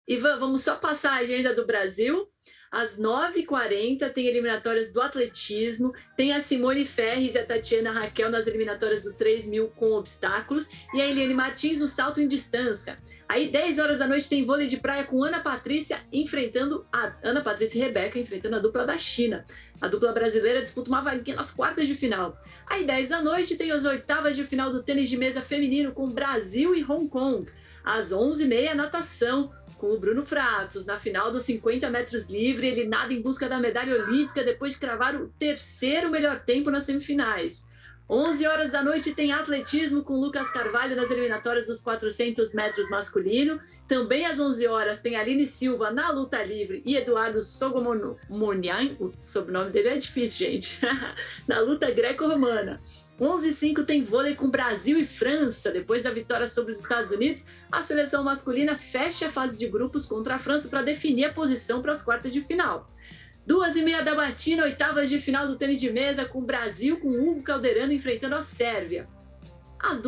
Ivan, vamos só passar a agenda do Brasil. Às 9h40 tem eliminatórias do atletismo, tem a Simone Ferres e a Tatiana Raquel nas eliminatórias do 3.000 com obstáculos e a Eliane Martins no salto em distância. Aí 10 horas da noite tem vôlei de praia com Ana Patrícia e Rebeca enfrentando a dupla da China. A dupla brasileira disputa uma vaguinha nas quartas de final. Aí 10 da noite tem as oitavas de final do tênis de mesa feminino com Brasil e Hong Kong. Às 11h30 natação com o Bruno Fratos. Na final dos 50 metros livre, ele nada em busca da medalha olímpica depois de cravar o terceiro melhor tempo nas semifinais. 11 horas da noite tem atletismo com Lucas Carvalho nas eliminatórias dos 400 metros masculino. Também às 11 horas tem Aline Silva na luta livre e Eduardo Sogomonian, o sobrenome dele é difícil, gente, na luta greco-romana. 11h05 tem vôlei com Brasil e França. Depois da vitória sobre os Estados Unidos, a seleção masculina fecha a fase de grupos contra a França para definir a posição para as quartas de final. 2h30 da matina, oitavas de final do tênis de mesa com Brasil, com Hugo Calderano enfrentando a Sérvia. Às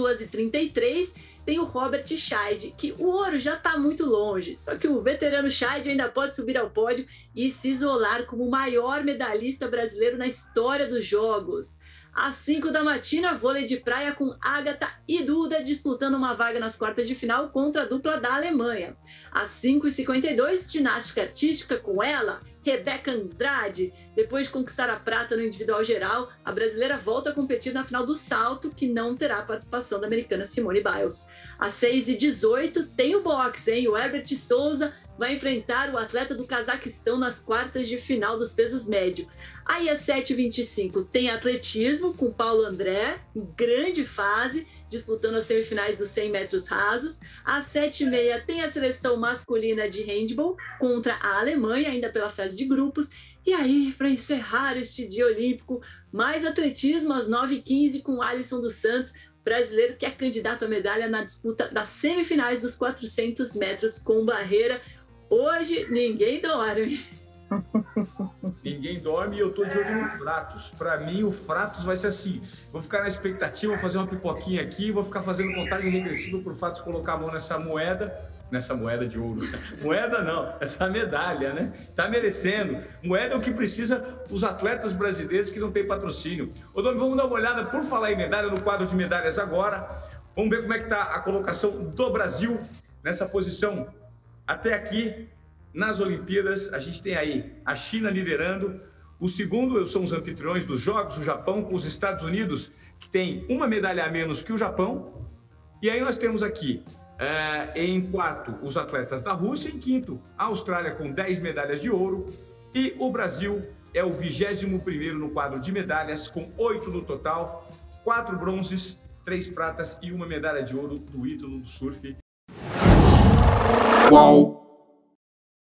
2h33 tem o Robert Scheid, que o ouro já está muito longe, só que o veterano Scheid ainda pode subir ao pódio e se isolar como o maior medalhista brasileiro na história dos Jogos. Às 5 da matina, vôlei de praia com Agatha e Duda disputando uma vaga nas quartas de final contra a dupla da Alemanha. Às 5h52, ginástica artística com ela, Rebeca Andrade. Depois de conquistar a prata no individual geral, a brasileira volta a competir na final do salto, que não terá a participação da americana Simone Biles. Às 6h18 tem o boxe, hein? O Herbert Souza vai enfrentar o atleta do Cazaquistão nas quartas de final dos pesos médios. Aí às 7h25 tem atletismo com Paulo André, em grande fase, disputando as semifinais dos 100 metros rasos. Às 7h30 tem a seleção masculina de handball contra a Alemanha, ainda pela fase de grupos. E aí, para encerrar este dia olímpico, mais atletismo às 9h15 com Alisson dos Santos, brasileiro que é candidato à medalha na disputa das semifinais dos 400 metros com barreira. Hoje ninguém dorme. Ninguém dorme e eu tô de olho no Fratos. Para mim, o Fratos vai ser assim. Vou ficar na expectativa, vou fazer uma pipoquinha aqui, vou ficar fazendo contagem regressiva pro Fratos colocar a mão nessa moeda de ouro. Moeda não, essa medalha, né? Tá merecendo. Moeda é o que precisa os atletas brasileiros que não tem patrocínio. Ô, Domi, vamos dar uma olhada, por falar em medalha, no quadro de medalhas agora. Vamos ver como é que tá a colocação do Brasil nessa posição. Até aqui, nas Olimpíadas, a gente tem aí a China liderando. O segundo são os anfitriões dos Jogos, o Japão, com os Estados Unidos, que tem uma medalha a menos que o Japão. E aí nós temos aqui, em quarto, os atletas da Rússia. Em quinto, a Austrália com 10 medalhas de ouro. E o Brasil é o 21º no quadro de medalhas, com 8 no total, 4 bronzes, 3 pratas e uma medalha de ouro do ídolo do surf. Qual?